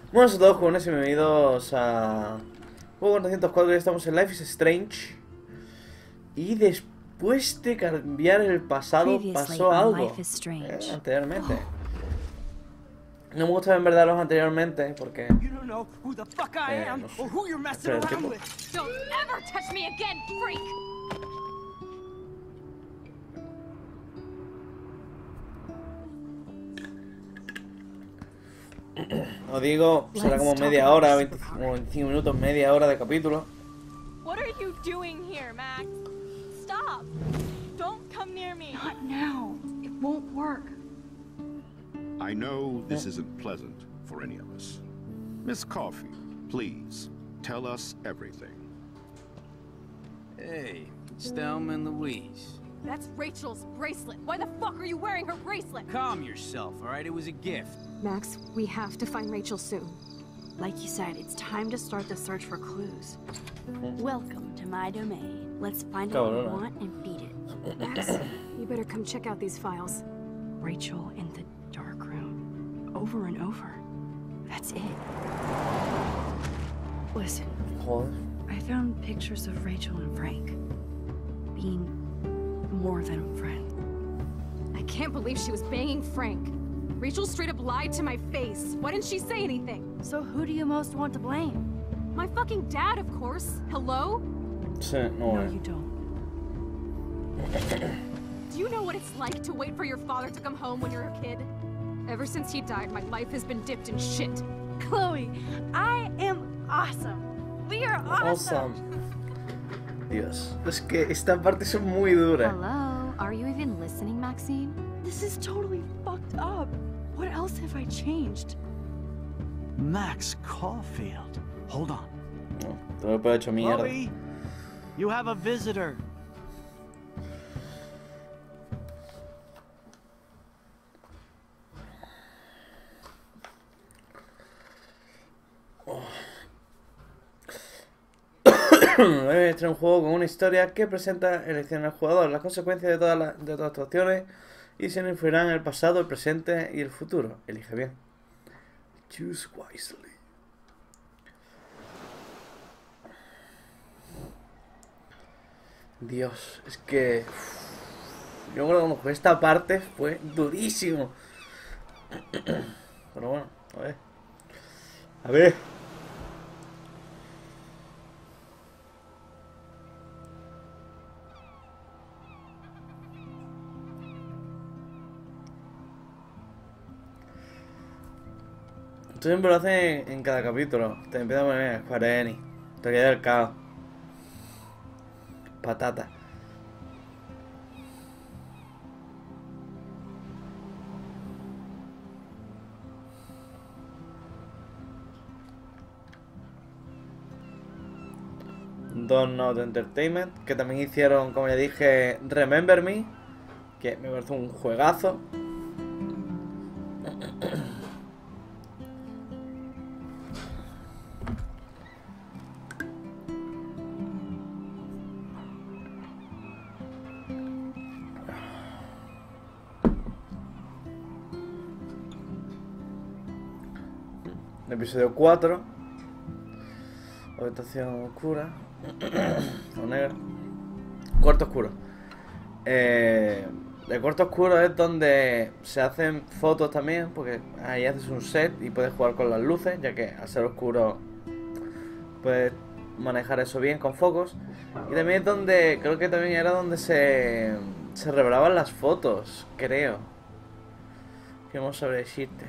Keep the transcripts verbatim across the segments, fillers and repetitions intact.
Buenas a todos, jóvenes, y bienvenidos a Juego cuatrocientos cuatro. Ya estamos en Life is Strange. Y después de cambiar el pasado, pasó algo. Eh, anteriormente. No me gusta en verdad los anteriormente, porque... Eh, no sé. Espera, el tiempo. Os digo, será como media hora, veinte, como veinticinco minutos, media hora de capítulo. What are you doing here, Max? Stop! Don't come near me. Not now. It won't work. I know this isn't pleasant for any of us. Miss Coffee, please, tell us everything. Hey, Stelma and Louise. That's Rachel's bracelet. Why the fuck are you wearing her bracelet? Calm yourself, all right? It was a gift. Max, we have to find Rachel soon. Like you said, it's time to start the search for clues. Welcome to my domain. Let's find what we want and beat it. Max, you better come check out these files. Rachel in the dark room. Over and over. That's it. Listen. I found pictures of Rachel and Frank. Being more than a friend. I can't believe she was banging Frank. Rachel straight up lied to my face. Why didn't she say anything? So who do you most want to blame? My fucking dad, of course. Hello? No, you don't. Do you know what it's like to wait for your father to come home when you're a kid? Ever since he died, my life has been dipped in shit. Chloe, I am awesome. We are awesome. Awesome. Dios, es que esta parte es muy dura. Hello? Are you even listening, Maxine? This is totally fucked up. What else have I changed? Max Caulfield. Hold on. No, todo lo hecho mierda. Chloe, you have a visitor. Este es un juego con una historia que presenta elección al jugador, las consecuencias de todas, las, de todas tus acciones y se influirán en el pasado, el presente y el futuro. Elige bien. Choose wisely. Dios, es que... Uf, yo cuando jugué esta parte fue durísimo. Pero bueno, a ver. A ver. Esto siempre lo hacen en cada capítulo. Te empieza a poner Square Enix, Teoría del Caos, Patata. Don't Not Entertainment, que también hicieron, como ya dije, Remember Me, que me parece un juegazo. Episodio cuatro. Habitación oscura. O negra. Cuarto oscuro. Eh, el cuarto oscuro es donde se hacen fotos también, porque ahí haces un set y puedes jugar con las luces, ya que al ser oscuro puedes manejar eso bien con focos. Y también es donde, creo que también era donde se, se revelaban las fotos, creo. Que vamos a decirte.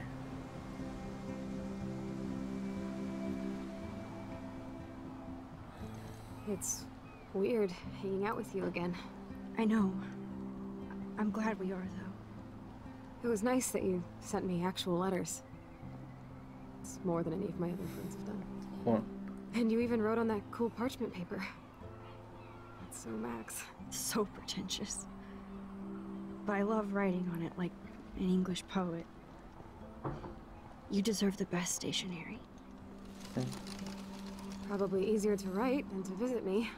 It's weird hanging out with you again. I know. I'm glad we are, though. It was nice that you sent me actual letters. It's more than any of my other friends have done. Bueno. And you even wrote on that cool parchment paper. That's so Max. So pretentious. But I love writing on it like an English poet. You deserve the best stationery. Okay. Probably easier to write than to visit me.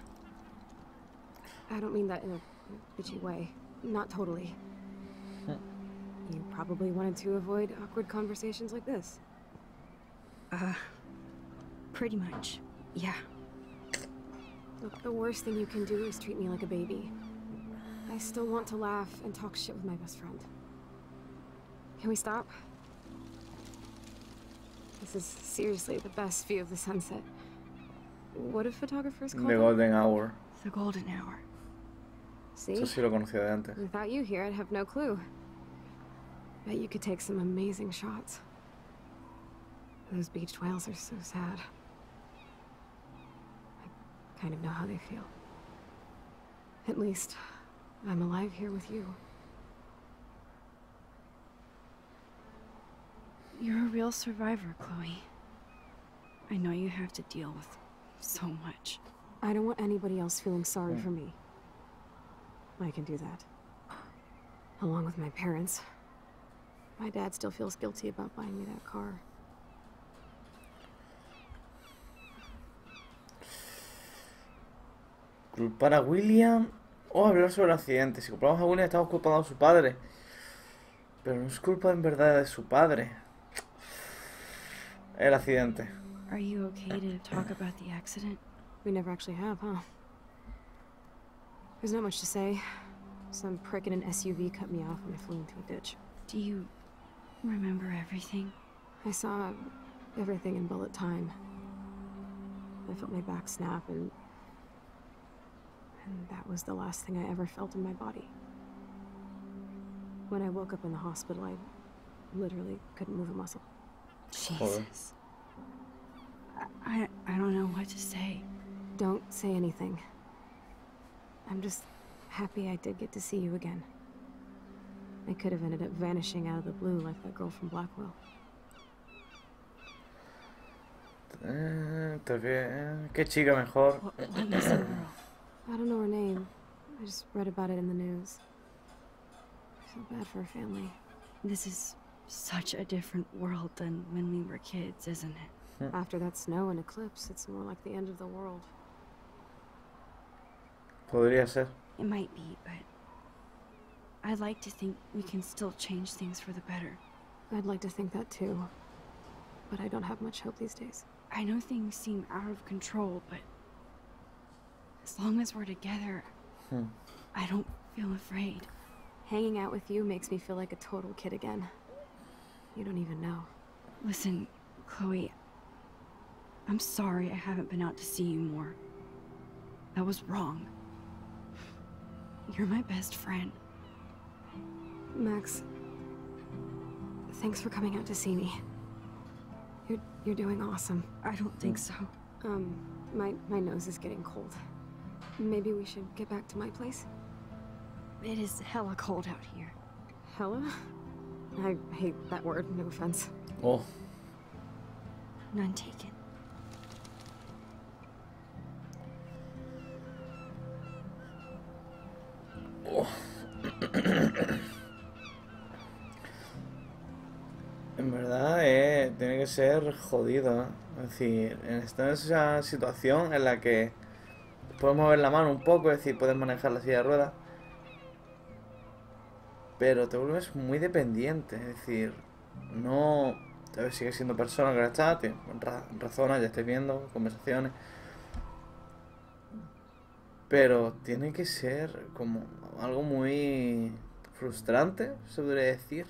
I don't mean that in a bitchy way. Not totally. You probably wanted to avoid awkward conversations like this. Uh, pretty much, yeah. Look, the worst thing you can do is treat me like a baby. I still want to laugh and talk shit with my best friend. Can we stop? This is seriously the best view of the sunset. What do photographers call The it? Golden Hour. The golden hour. See? Eso sí lo conocía de antes. Without you here, I'd have no clue. Bet you could take some amazing shots. Those beached whales are so sad. I kind of know how they feel. At least, I'm alive here with you. You're a real survivor, Chloe. I know you have to deal with so much. I don't want anybody else feeling sorry for me. I can do that. Along with my parents. My dad still feels guilty about buying me that car. Culpar a William o hablar sobre el accidente. Si culpamos a William, estamos culpando a su padre. Pero no es culpa en verdad de su padre. El accidente. Are you okay to talk about the accident? We never actually have, huh? There's not much to say. Some prick in an S U V cut me off when I flew into a ditch. Do you remember everything? I saw everything in bullet time. I felt my back snap, and... and that was the last thing I ever felt in my body. When I woke up in the hospital, I literally couldn't move a muscle. Jesus. I, I don't know what to say. Don't say anything. I'm just happy I did get to see you again. I could have ended up vanishing out of the blue like that girl from Blackwell. Eh, te ve- ¿Qué chica mejor? What, what missing girl? I don't know her name. I just read about it in the news. I feel bad for her family. This is such a different world than when we were kids, isn't it? After that snow and eclipse, it's more like the end of the world. Podría ser. It might be, but I'd like to think we can still change things for the better. I'd like to think that too. But I don't have much hope these days. I know things seem out of control, but as long as we're together, Hmm. I don't feel afraid. Hanging out with you makes me feel like a total kid again. You don't even know. Listen, Chloe, I'm sorry I haven't been out to see you more. That was wrong. You're my best friend. Max, thanks for coming out to see me. You're you're doing awesome. I don't think so. Um, my my nose is getting cold. Maybe we should get back to my place? It is hella cold out here. Hella? I hate that word, no offense. Oh. None taken. Oh. En verdad, eh, tiene que ser jodido, ¿eh? Es decir, estar en esa situación en la que puedes mover la mano un poco, es decir, puedes manejar la silla de ruedas, pero te vuelves muy dependiente, es decir, no... A ver, sigues siendo persona que ahora está, te ra razonas, ya estáis viendo, conversaciones, pero tiene que ser como algo muy frustrante, se podría decir.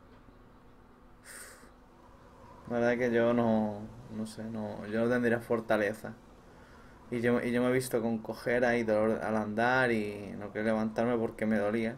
La verdad es que yo no, no sé, no, yo no tendría fortaleza. Y yo, y yo me he visto con cojera y dolor al andar y no quería levantarme porque me dolía.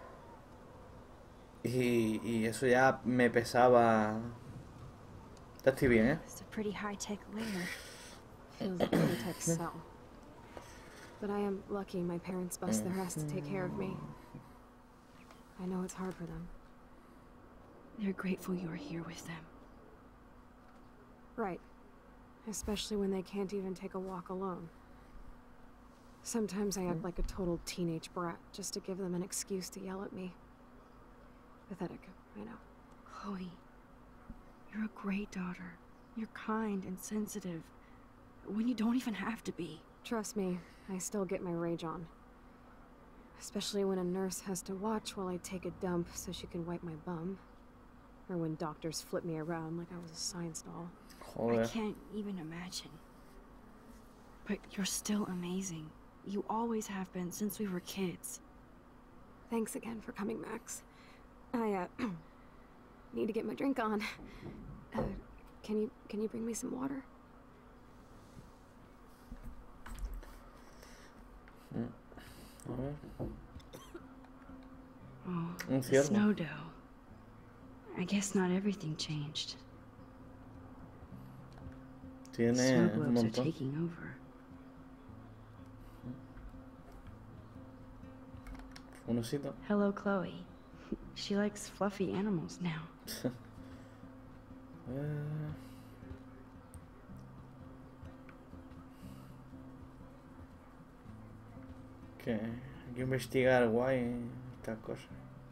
Y, y eso ya me pesaba. Ya estoy bien, ¿eh? It's a pretty high-tech layer. Feels like a tech cell. But I am lucky my parents bust their ass to take care of me. I know it's hard for them. They're grateful you're here with them. Right. Especially when they can't even take a walk alone. Sometimes I act like a total teenage brat just to give them an excuse to yell at me. Pathetic, I know. Chloe, you're a great daughter. You're kind and sensitive, when you don't even have to be. Trust me, I still get my rage on. Especially when a nurse has to watch while I take a dump so she can wipe my bum. Or when doctors flip me around like I was a science doll. Joder. I can't even imagine. But you're still amazing. You always have been since we were kids. Thanks again for coming, Max. I, uh, need to get my drink on. Uh, can you, can you bring me some water? Mm. A ver. Oh, Un the ciervo. snow dough. I guess not everything changed. Tiene Snow un globes are montón. taking over. Un osito. Hello, Chloe. She likes fluffy animals now. Eh, que hay que investigar guay estas cosas.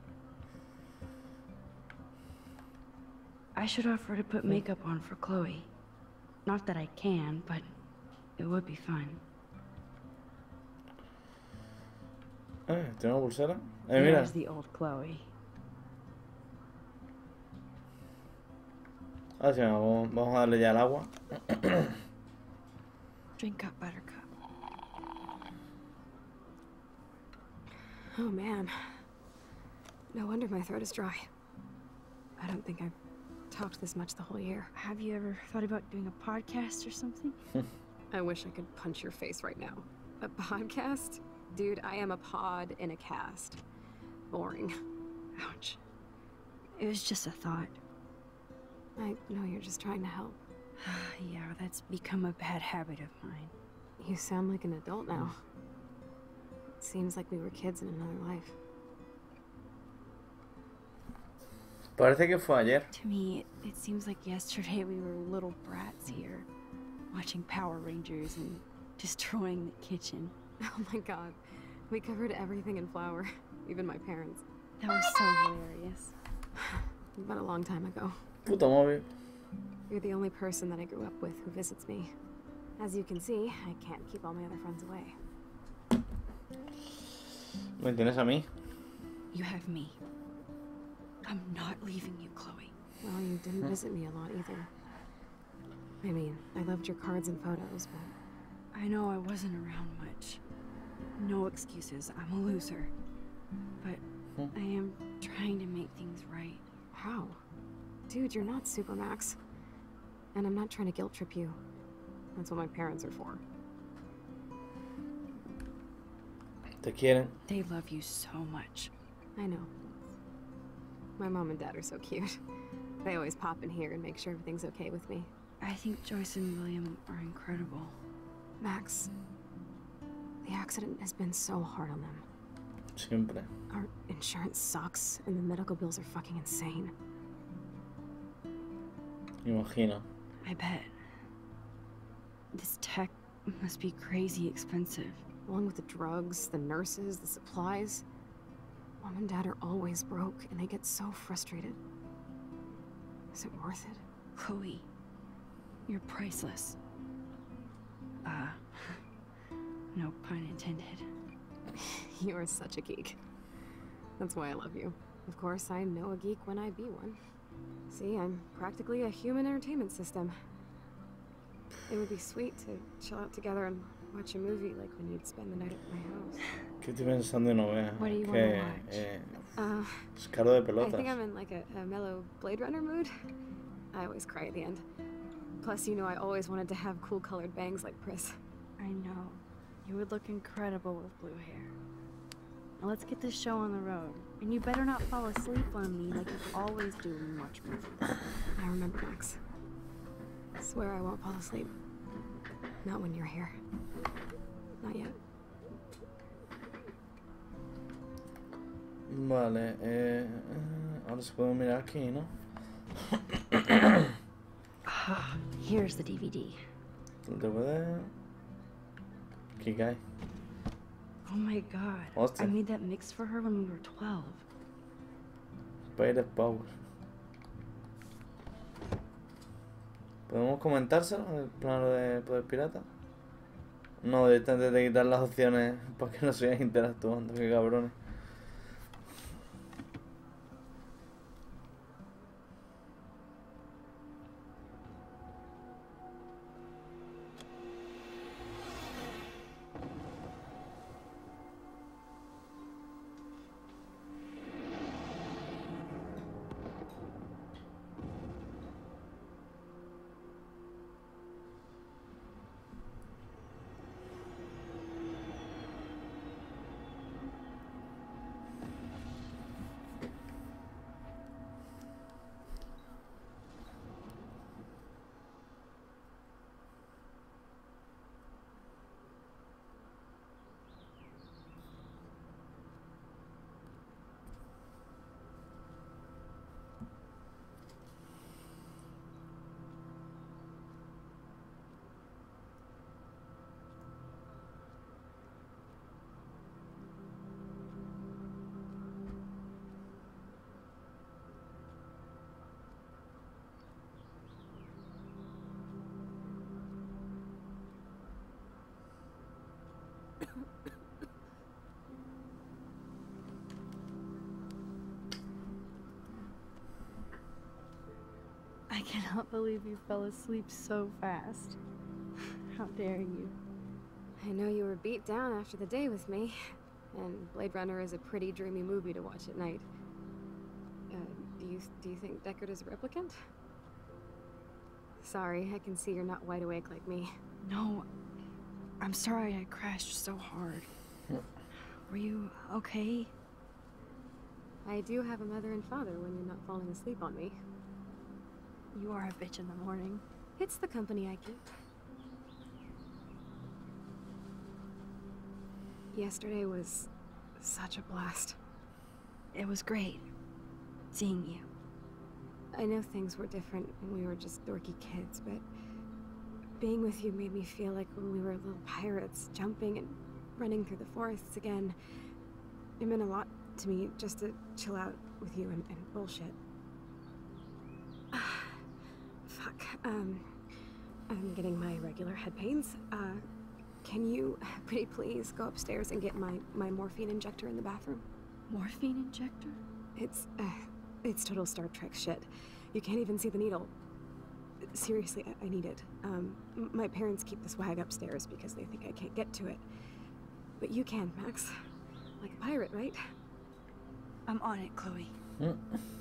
I should offer to put makeup on for Chloe. Not that I can, but it would be fun. Eh, ¿tiene una pulsera? Eh, mira. There's the old Chloe. Ah, sí, vamos, vamos a darle ya el agua. Drink up, Buttercup. Oh man. No wonder my throat is dry. I don't think I've talked this much the whole year. Have you ever thought about doing a podcast or something? I wish I could punch your face right now. A podcast? Dude, I am a pod in a cast. Boring. Ouch. It was just a thought. I know you're just trying to help. Yeah, that's become a bad habit of mine. You sound like an adult now. Seems like we were kids in another life. Parece que fue ayer. To me, it, it seems like yesterday we were little brats here, watching Power Rangers and destroying the kitchen. Oh my god. We covered everything in flour. Even my parents. That was so hilarious. But a long time ago. Puto móvil. You're the only person that I grew up with who visits me. As you can see, I can't keep all my other friends away. ¿Me tienes a mí? You have me. I'm not leaving you, Chloe. Well, you didn't visit me a lot either. I mean, I loved your cards and photos, but... I know I wasn't around much. No excuses, I'm a loser. But I am trying to make things right. How? Dude, you're not Supermax. And I'm not trying to guilt trip you. That's what my parents are for. Te quieren. They love you so much. I know. My mom and dad are so cute. They always pop in here and make sure everything's okay with me. I think Joyce and William are incredible. Max, the accident has been so hard on them. Siempre. Our insurance sucks, and the medical bills are fucking insane. Imagino. I bet. This tech must be crazy expensive. Along with the drugs, the nurses, the supplies. Mom and dad are always broke, and they get so frustrated. Is it worth it? Chloe, you're priceless. Uh, no pun intended. You are such a geek. That's why I love you. Of course, I know a geek when I be one. See, I'm practically a human entertainment system. It would be sweet to chill out together and watch a movie like when you'd spend the night at my house. ¿Qué estoy pensando y no vea? What do you que, wanna watch? eh, Uh, es caro de I pelotas. think I'm in like a, a mellow Blade Runner mood. I always cry at the end. Plus, you know I always wanted to have cool colored bangs like Pris. I know. You would look incredible with blue hair. Now let's get this show on the road. And you better not fall asleep on me like you always do when you watch movies. I remember, Max. I swear I won't fall asleep. Not when you're here. Not yet. Vale, eh, ahora se puede mirar aquí, ¿no? Here's the D V D. El D V D. Aquí cae. Oh my god. Hostia. I made that mix for her when we were twelve. Spider Power. ¿Podemos comentárselo? El plano de Poder Pirata. No, directamente de quitar las opciones para que no sigan interactuando, qué cabrones. I cannot believe you fell asleep so fast. How dare you? I know you were beat down after the day with me, and Blade Runner is a pretty dreamy movie to watch at night. Uh, do you do you think Deckard is a replicant? Sorry, I can see you're not wide awake like me. No, I'm sorry I crashed so hard. Were you okay? I do have a mother and father when you're not falling asleep on me. You are a bitch in the morning. It's the company I keep. Yesterday was such a blast. It was great seeing you. I know things were different when we were just dorky kids, but being with you made me feel like when we were little pirates, jumping and running through the forests again. It meant a lot to me just to chill out with you and, and bullshit. Fuck, um, I'm getting my regular head pains. Uh, can you, pretty please, go upstairs and get my, my morphine injector in the bathroom? Morphine injector? It's, uh, it's total Star Trek shit. You can't even see the needle. Seriously, I, I need it. Um, m my parents keep the swag upstairs because they think I can't get to it. But you can, Max. Like a pirate, right? I'm on it, Chloe. Mm.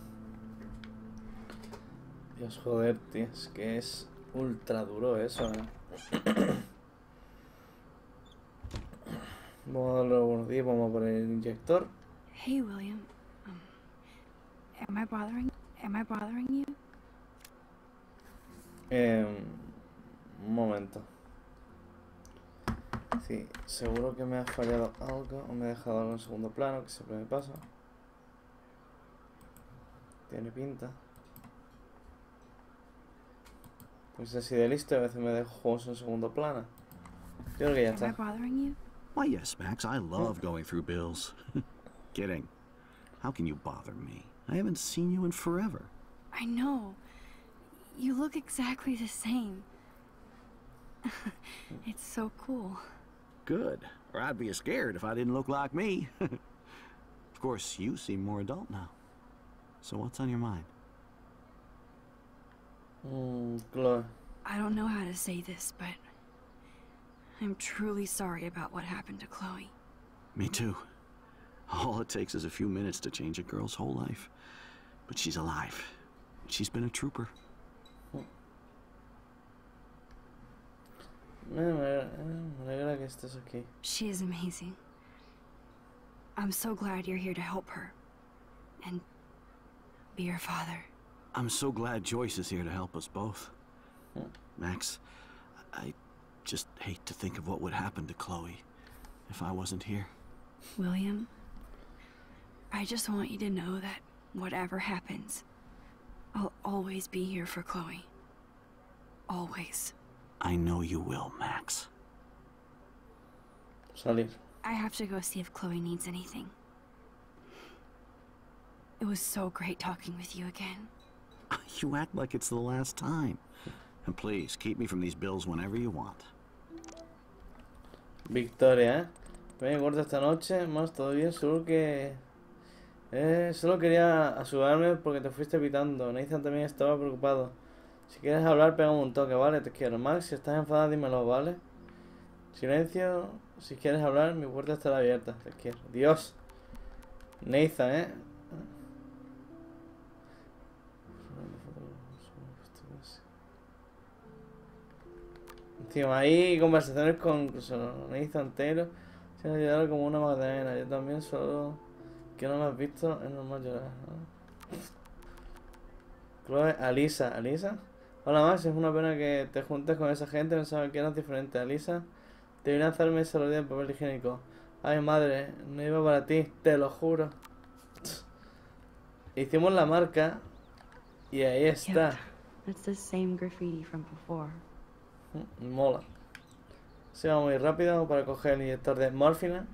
Dios, joder, tío, es que es ultra duro eso, eh. Vamos a darle buenos días, vamos a poner el inyector. Hey, William. Um, am I bothering? Am I bothering you? Eh, un momento. Sí, seguro que me ha fallado algo o me he dejado algo en segundo plano, que siempre me pasa. Tiene pinta. Pues así de listo, a veces me dejo juegos en segundo plano. Yo creo que ya está. Am I bothering you? Why, yes, Max. I love going through bills. Kidding. How can you bother me? I haven't seen you in forever. I know. You look exactly the same. It's so cool. Good. Or I'd be scared if I didn't look like me. Of course, you seem more adult now. So what's on your mind? Mm, Chloe. I don't know how to say this, but I'm truly sorry about what happened to Chloe. Me too. All it takes is a few minutes to change a girl's whole life. But she's alive. She's been a trooper. Me alegra que estés aquí. She is amazing. I'm so glad you're here to help her. And be her father. I'm so glad Joyce is here to help us both. Max, I just hate to think of what would happen to Chloe if I wasn't here. William, I just want you to know that whatever happens, I'll always be here for Chloe. Always. I know you will, Max. Salir. I have to go see if Chloe needs anything. It was so great talking with you again. You act like it's the last time. And please, keep me from these bills whenever you want. Victoria, ¿eh? Me corta esta noche, más todo bien, solo que... Eh, solo quería ayudarme porque te fuiste pitando. Nathan también estaba preocupado. Si quieres hablar, pégame un toque, ¿vale? Te quiero. Max, si estás enfadada, dímelo, ¿vale? Silencio. Si quieres hablar, mi puerta estará abierta. Te quiero. Dios. Nathan, ¿eh? Encima, hay conversaciones con incluso Nathan Taylor. Se han ayudado como una magdalena. Yo también, solo que no me has visto, es normal llorar, ¿no? Chloe, Alisa, ¿Alisa? Hola Max, es una pena que te juntes con esa gente, pensaba que eras diferente. Alisa, te vine a hacerme ese día de papel higiénico. Ay madre, no iba para ti, te lo juro. Hicimos la marca y ahí está. Yep. That's the same graffiti from before. Mola. Se va muy rápido para coger el inyector de morfina.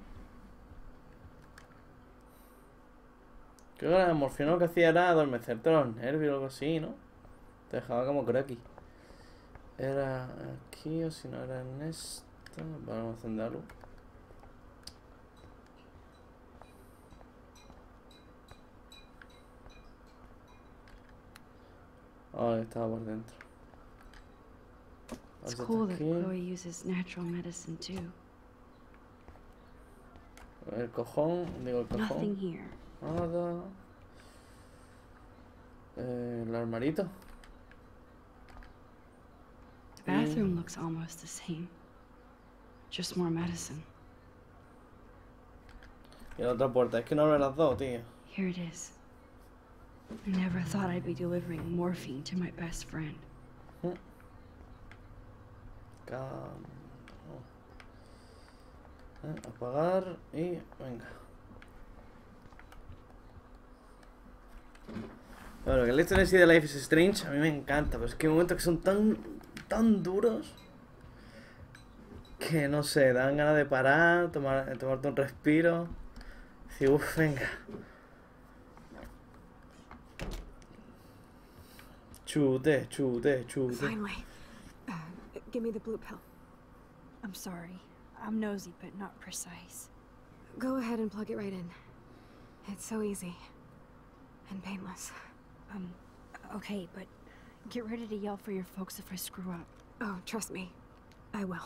Creo que la morfina lo que hacía era adormecerte los nervios o algo así, ¿no? Te dejaba como croquis. Era aquí o si no era en esto. Vamos a encenderlo. Oh, estaba por dentro. It's cool that Chloe uses natural medicine too. El cojón, digo el cojón. Nothing here. Nada. Eh, el armarito. The bathroom looks almost the same. Just more medicine. Y la otra puerta. Es que no abren las dos, tío. Here it is. I never thought I'd be delivering morphine to my best friend. Cam... Eh, apagar y venga. Bueno, que el Let's Play de Life is Strange a mí me encanta, pero es que hay momentos que son tan, tan duros que no sé, dan ganas de parar, tomar, tomarte un respiro. Decir, uff, venga. Chute, chute, chute. Finally. Uh, give me the blue pill. I'm sorry. I'm nosy, but not precise. Go ahead and plug it right in. It's so easy. And painless. Um, okay, but get ready to yell for your folks if I screw up. Oh, trust me. I will.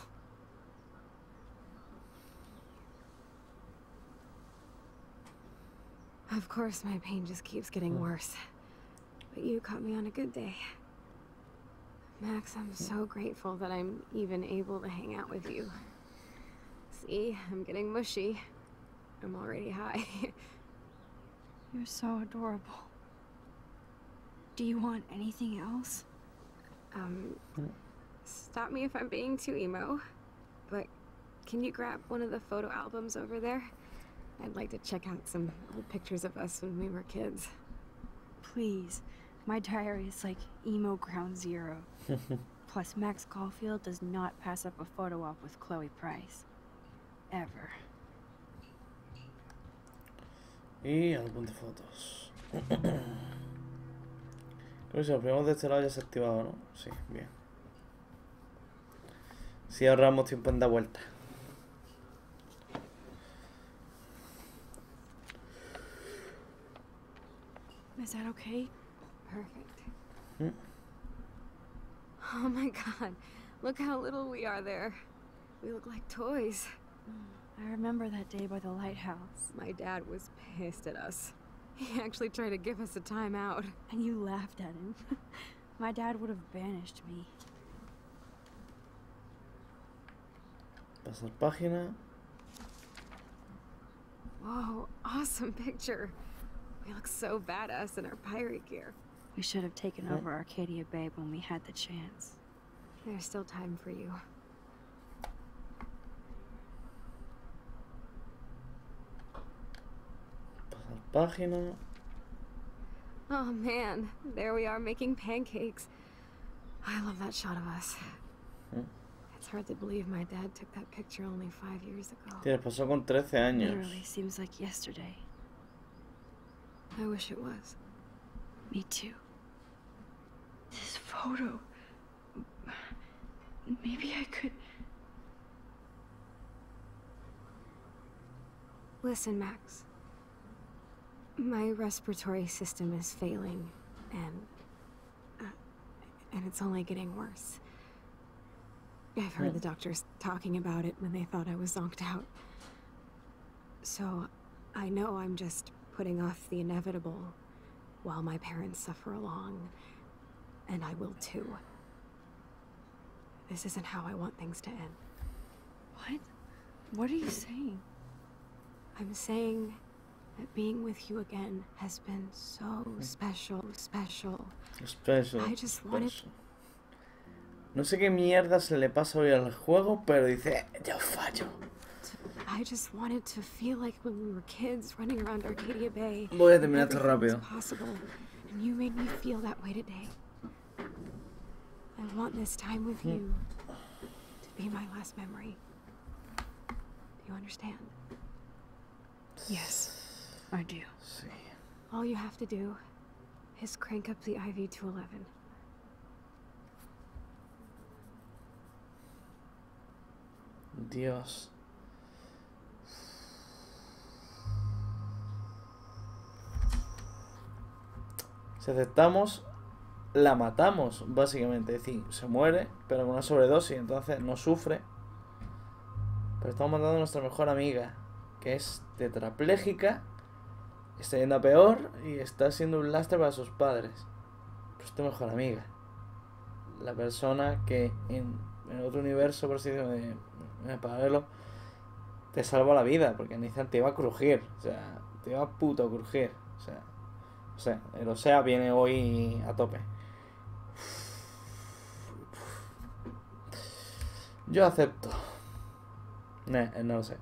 Of course, my pain just keeps getting worse. But you caught me on a good day. Max, I'm so grateful that I'm even able to hang out with you. See, I'm getting mushy. I'm already high. You're so adorable. Do you want anything else? Um, stop me if I'm being too emo, but can you grab one of the photo albums over there? I'd like to check out some old pictures of us when we were kids. Please. My diary is like emo ground zero. Plus, Max Caulfield does not pass up a photo op with Chloe Price. Ever. Y álbum de fotos. Creo que si lo primero de este lado ya se ha activado, ¿no? Sí, bien. Si ahorramos tiempo en dar vuelta. Is that okay? Perfect. Hmm? Oh my god, look how little we are there. We look like toys. I remember that day by the lighthouse. My dad was pissed at us. He actually tried to give us a timeout. And you laughed at him. My dad would have banished me. Pasar página. Whoa, awesome picture. We look so badass in our pirate gear. We should have taken over Arcadia Bay when we had the chance. There's still time for you. Pasar página. Oh man, there we are making pancakes. I love that shot of us. Hmm. It's hard to believe my dad took that picture only five years ago. Tienes, pasó con trece años. Literally seems like yesterday. I wish it was. Me too. This photo... Maybe I could... Listen, Max. My respiratory system is failing, and... Uh, and it's only getting worse. I've heard Hmm. the doctors talking about it when they thought I was zonked out. So, I know I'm just putting off the inevitable while my parents suffer along, and I will too. This isn't how I want things to end. What? What are you saying? I'm saying that being with you again has been so special, special. Special. I just wanted... special. No sé qué mierda se le pasa hoy al juego, pero dice, yo fallo. I just wanted to feel like when we were kids running around Arcadia Bay. Voy a terminar esto everything was rápido. possible, and you made me feel that way today. I want this time with you to be my last memory. Do you understand? Yes, I do. Sí. All you have to do is crank up the I V to eleven. Dios. Si aceptamos, la matamos, básicamente. Es decir, se muere, pero con una sobredosis, entonces no sufre. Pero estamos matando a nuestra mejor amiga, que es tetrapléjica, está yendo a peor y está siendo un lastre para sus padres. Pero es tu mejor amiga. La persona que en, en otro universo, por así decirlo, en el paralelo, te salva la vida, porque Nathan te iba a crujir, o sea, te iba a puto crujir, o sea, o sea, el O S E A viene hoy a tope. Yo acepto. No, no lo sé.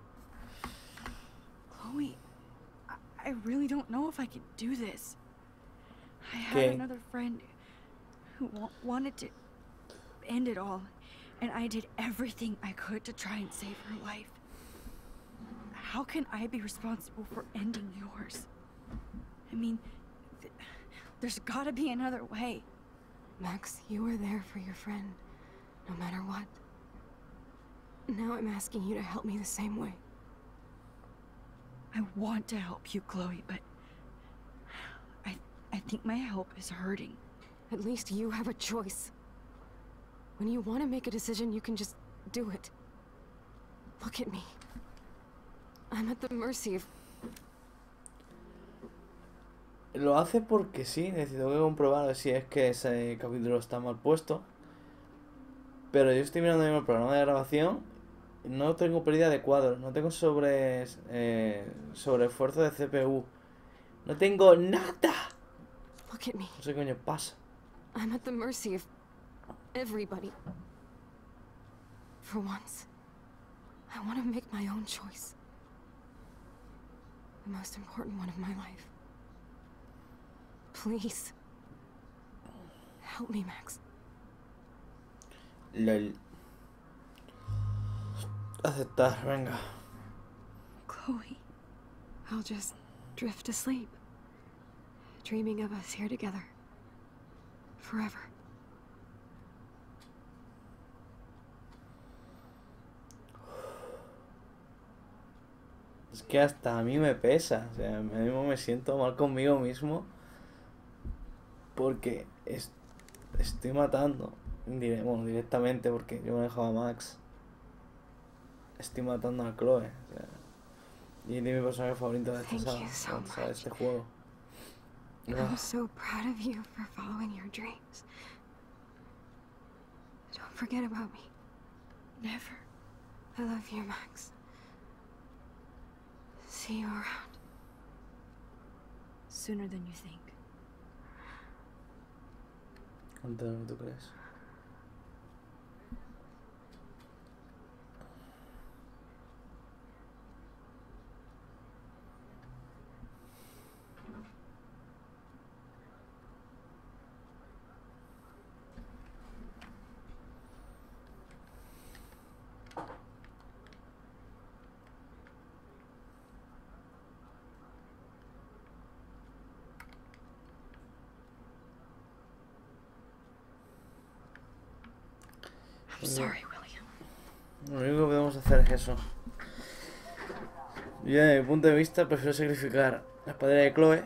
Chloe, I, I really don't know if I could do this. I had Okay. another friend who wa wanted to end it all, and I did everything I could to try and save her life. How can I be responsible for ending yours? I mean, th there's gotta be another way. Max, you were there for your friend, no matter what. Now I'm asking you to help me the same way. I want to help you, Chloe, but I I think my help is hurting. At least you have a choice. When you want to make a decision, you can just do it. Look at me. I'm at the mercy of... Lo hace porque sí, necesito que comprobar si es que ese capítulo está mal puesto. Pero yo estoy mirando el programa de grabación y no tengo pérdida de cuadros, no tengo sobre, eh, sobre esfuerzo de C P U. No tengo nada. Look at me. No sé qué coño pasa. I'm at the mercy of everybody. For once, I want to make my own choice. The most important one of my life. Please. Help me, Max. Lol. Aceptar, venga. Chloe. I'll just drift asleep, dreaming of us here together. Forever. Es que hasta a mí me pesa, o sea, a mí mismo me siento mal conmigo mismo porque es, estoy matando, dire, bueno, directamente porque yo me he dejado a Max, estoy matando a Chloe, o sea, y es mi personaje favorito de esta saga, so o sea, de este juego. I'm so proud of you for following your dreams. Don't forget about me. Never. I love you, Max. See you around. Sooner than you think. Antes de lo que tú crees. I'm sorry, William. Lo único que podemos hacer es eso. Yo, desde mi punto de vista, prefiero sacrificar la espadera de Chloe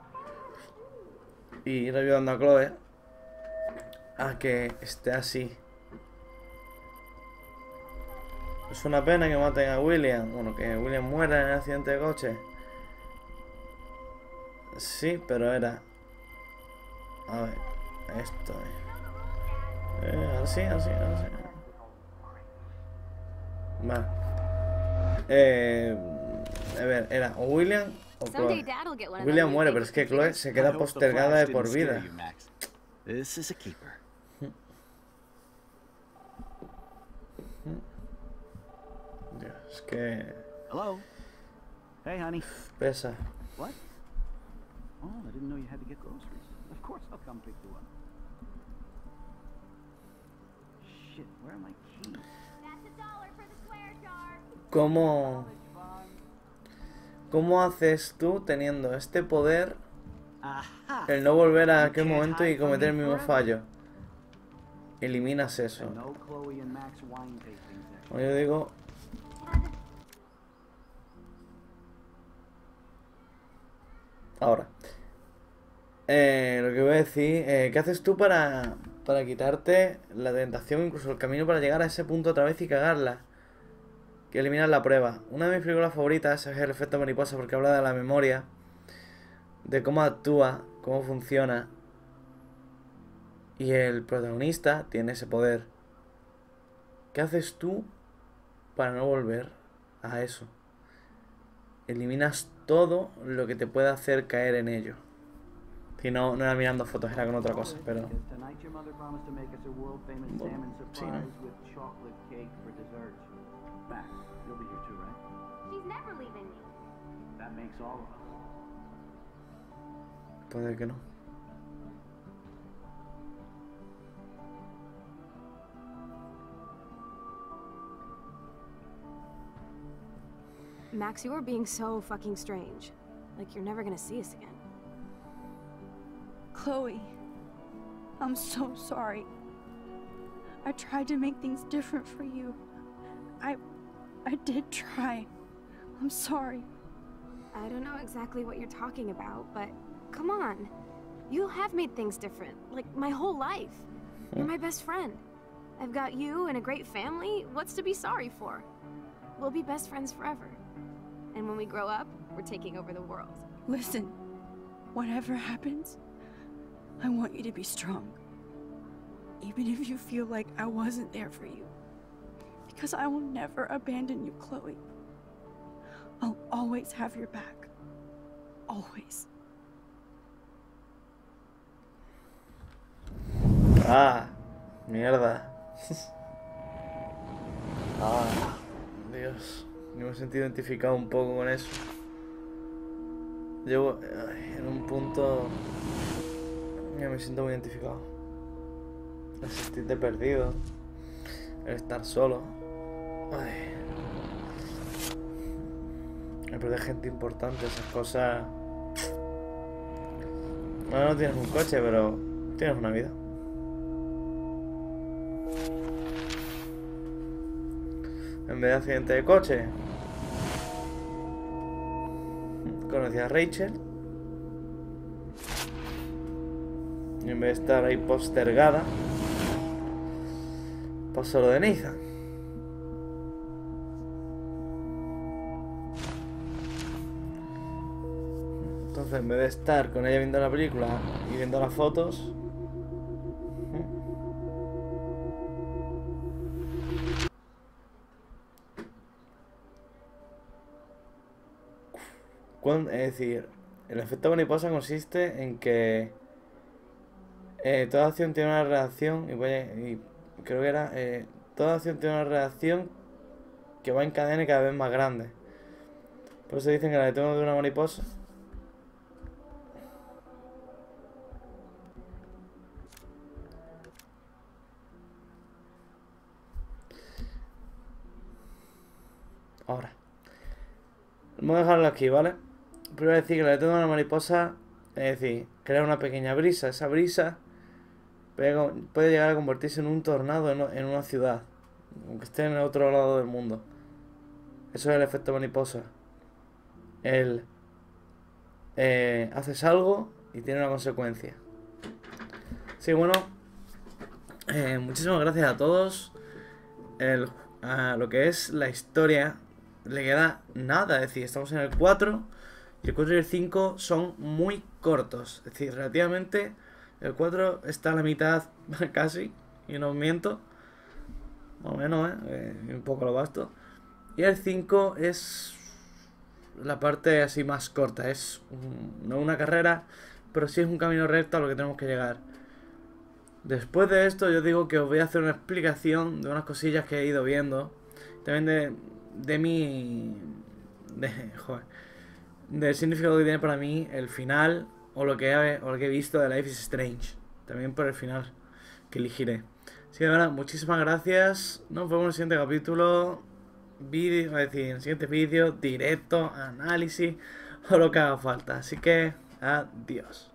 y ir ayudando a Chloe a que esté así. Es una pena que maten a William. Bueno, que William muera en el accidente de coche. Sí, pero era... A ver, esto es... Eh, así, así, así. Vale. Eh, a ver, era o William o Chloe. William muere, pero es que Chloe se queda postergada de por vida. This is a keeper. Dios, es que Hello. Hey, honey. pesa. What? Oh, I didn't know you had to get groceries. Of course I'll come pick you up. Shit, where are my keys? ¿Cómo, ¿Cómo haces tú teniendo este poder Aha. el no volver a aquel momento y cometer el mismo fallo? Eliminas eso. No Chloe and Max wine tastings. Como yo digo... Ahora. Eh, lo que voy a decir, eh, ¿qué haces tú para, para quitarte la tentación, incluso el camino para llegar a ese punto otra vez y cagarla? Que eliminar la prueba. Una de mis películas favoritas es El efecto mariposa porque habla de la memoria, de cómo actúa, cómo funciona. Y el protagonista tiene ese poder. ¿Qué haces tú para no volver a eso? Eliminas todo lo que te pueda hacer caer en ello. Si no, no era mirando fotos, era con otra cosa, pero... Bueno, sí, ¿no? Puede que no. Max, you are being so fucking strange. Like you're never gonna see us again. Chloe, I'm so sorry. I tried to make things different for you. I... I did try. I'm sorry. I don't know exactly what you're talking about, but come on. You have made things different, like my whole life. You're my best friend. I've got you and a great family. What's to be sorry for? We'll be best friends forever. And when we grow up, we're taking over the world. Listen, whatever happens, I want you to be strong. Even if you feel like I wasn't there for you. Because I will never abandon you, Chloe. I'll always have your back. Always. Ah, mierda. Ah, Dios. Yo me he sentido identificado un poco con eso. Llevo ay, en un punto... Ya me siento muy identificado. El sentirte perdido. El estar solo. Ay. El perder gente importante, esas cosas... Bueno, no tienes un coche, pero tienes una vida. En vez de accidente de coche, conocí a Rachel. Y en vez de estar ahí postergada, pasó lo de Nathan. Entonces, en vez de estar con ella viendo la película y viendo las fotos, es decir, el efecto mariposa consiste en que eh, toda acción tiene una reacción y, voy a, y creo que era eh, toda acción tiene una reacción que va en cadena y cada vez más grande. Por eso dicen que la detengo de una mariposa. Ahora vamos a dejarlo aquí, ¿vale? Primero decir que la detengo de una mariposa, es decir, crea una pequeña brisa. Esa brisa puede llegar a convertirse en un tornado en una ciudad, aunque esté en el otro lado del mundo. Eso es el efecto mariposa. El eh, haces algo y tiene una consecuencia. Sí, bueno, eh, muchísimas gracias a todos. El, a lo que es la historia le queda nada, es decir, estamos en el cuatro y el cuatro y el cinco son muy cortos, es decir, relativamente el cuatro está a la mitad casi, y no os miento, más o menos, ¿eh? Eh, un poco lo basto, y el cinco es la parte así más corta, es un, no una carrera, pero sí es un camino recto a lo que tenemos que llegar. Después de esto yo digo que os voy a hacer una explicación de unas cosillas que he ido viendo, también de de mi de, joder, del significado que tiene para mí el final o lo que he, o lo que he visto de Life is Strange, también por el final que elegiré. Así que bueno, muchísimas gracias, nos vemos en el siguiente capítulo, vídeo, es decir, en el siguiente vídeo, directo, análisis o lo que haga falta, así que adiós.